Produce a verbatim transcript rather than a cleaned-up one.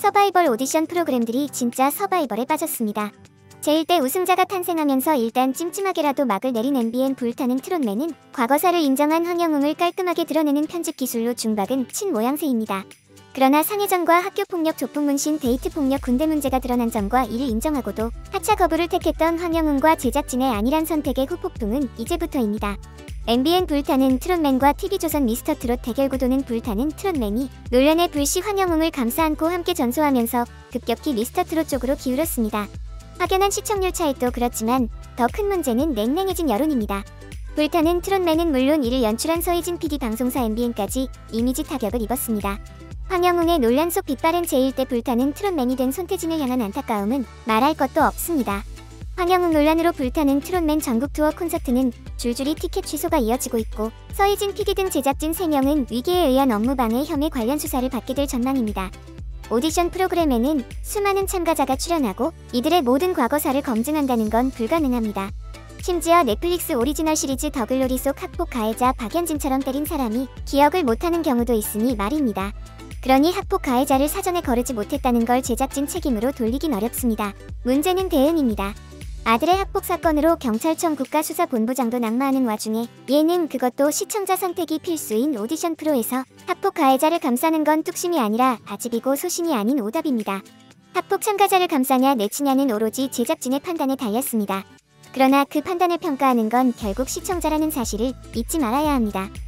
서바이벌 오디션 프로그램들이 진짜 서바이벌에 빠졌습니다. 제일 대 우승자가 탄생하면서 일단 찜찜하게라도 막을 내린 엠비엔 불타는 트롯맨은 과거사를 인정한 황영웅을 깔끔하게 드러내는 편집 기술로 중박은 친 모양새입니다. 그러나 상해전과 학교폭력 조폭문신 데이트폭력 군대 문제가 드러난 점과 이를 인정하고도 하차 거부를 택했던 황영웅과 제작진의 안일한 선택의 후폭풍은 이제부터입니다. 엠비엔 불타는 트롯맨과 티비조선 미스터트롯 대결 구도는 불타는 트롯맨이 논란의 불씨 황영웅을 감싸안고 함께 전소하면서 급격히 미스터트롯 쪽으로 기울었습니다. 확연한 시청률 차이도 그렇지만 더 큰 문제는 냉랭해진 여론입니다. 불타는 트롯맨은 물론 이를 연출한 서희진 피디 방송사 엠비엔까지 이미지 타격을 입었습니다. 황영웅의 논란 속 빛바랜 제일 대 불타는 트롯맨이 된 손태진을 향한 안타까움은 말할 것도 없습니다. 황영웅 논란으로 불타는 트롯맨 전국 투어 콘서트는 줄줄이 티켓 취소가 이어지고 있고 서희진 피디 등 제작진 세 명은 위계에 의한 업무방해 혐의 관련 수사를 받게 될 전망입니다. 오디션 프로그램에는 수많은 참가자가 출연하고 이들의 모든 과거사를 검증한다는 건 불가능합니다. 심지어 넷플릭스 오리지널 시리즈 더글로리 속 학폭 가해자 박연진처럼 때린 사람이 기억을 못하는 경우도 있으니 말입니다. 그러니 학폭 가해자를 사전에 거르지 못했다는 걸 제작진 책임으로 돌리긴 어렵습니다. 문제는 대응입니다. 아들의 학폭 사건으로 경찰청 국가수사본부장도 낙마하는 와중에 예능 그것도 시청자 선택이 필수인 오디션 프로에서 학폭 가해자를 감싸는 건 뚝심이 아니라 아집이고 소신이 아닌 오답입니다. 학폭 참가자를 감싸냐 내치냐는 오로지 제작진의 판단에 달렸습니다. 그러나 그 판단을 평가하는 건 결국 시청자라는 사실을 잊지 말아야 합니다.